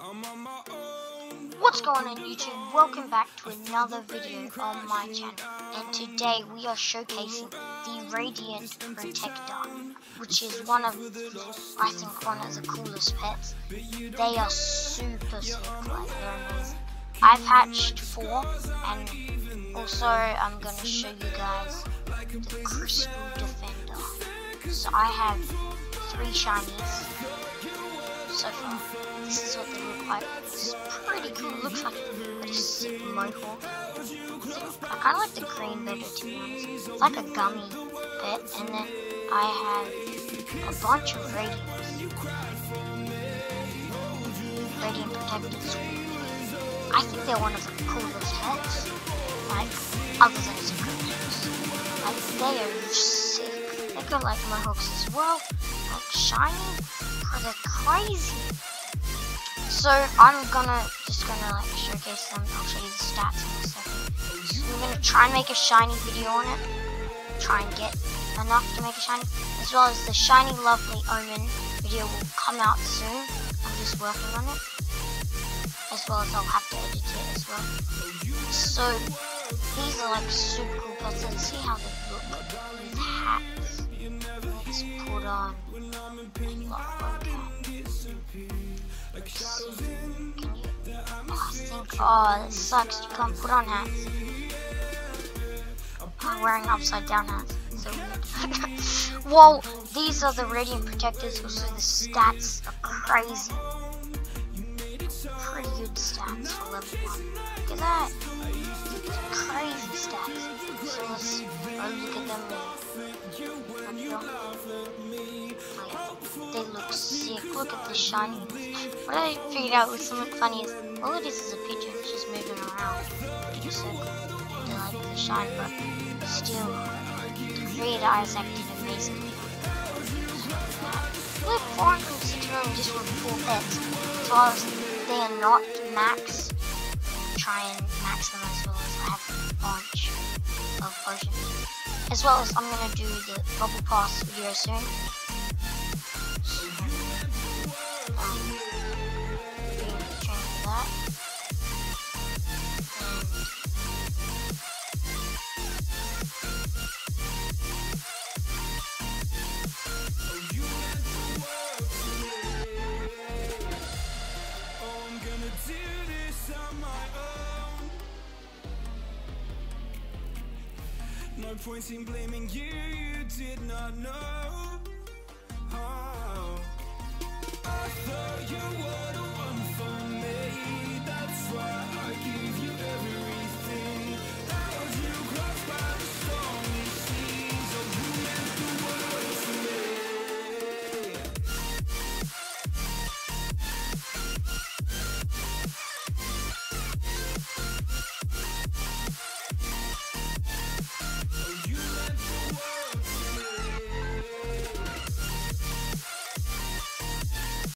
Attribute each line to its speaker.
Speaker 1: What's going on YouTube? Welcome back to another video on my channel, and today we are showcasing the Radiant Protector, which is one of the coolest pets. They are super sick, like they're amazing. I've hatched 4, and also I'm going to show you guys the Crystal Defender. So I have 3 shinies so far. This is what they look like. It's pretty cool. It looks like a sick mohawk. I kind of like the green better, to be honest. It's like a gummy pet. And then I have a bunch of Radiant Protectors. I think they're one of the coolest pets. Like, other than Secrets. Like, they are sick. They got like mohawks as well. Like, shiny. Oh, they're crazy. So I'm just gonna like showcase them. I'll show you the stats in a second. So I'm gonna try and make a shiny video on it. Try and get enough to make a shiny, as well as the shiny lovely Omen video will come out soon. I'm just working on it, as well as I'll have to edit it as well. So these are like super cool pets. Let's see how they look with hats. Let's put on that sucks, you can't put on hats. I'm wearing upside down hats, so weird. Whoa, these are the Radiant Protectors, also the stats are crazy. Pretty good stats for level 1. Look at that. Crazy stats. So let's look at them. They look sick. Look at the shiny. What I figured out was something funny is all it is a pigeon. It's just moving around in a circle. They like the shine, but still, the creator Isaac did amazingly. We have 460 million just with 4 pets. As well as they are not max. Try and max them as well as I have a bunch of potions. As well as I'm gonna do the bubble pass video soon.
Speaker 2: No point in blaming you, you did not know.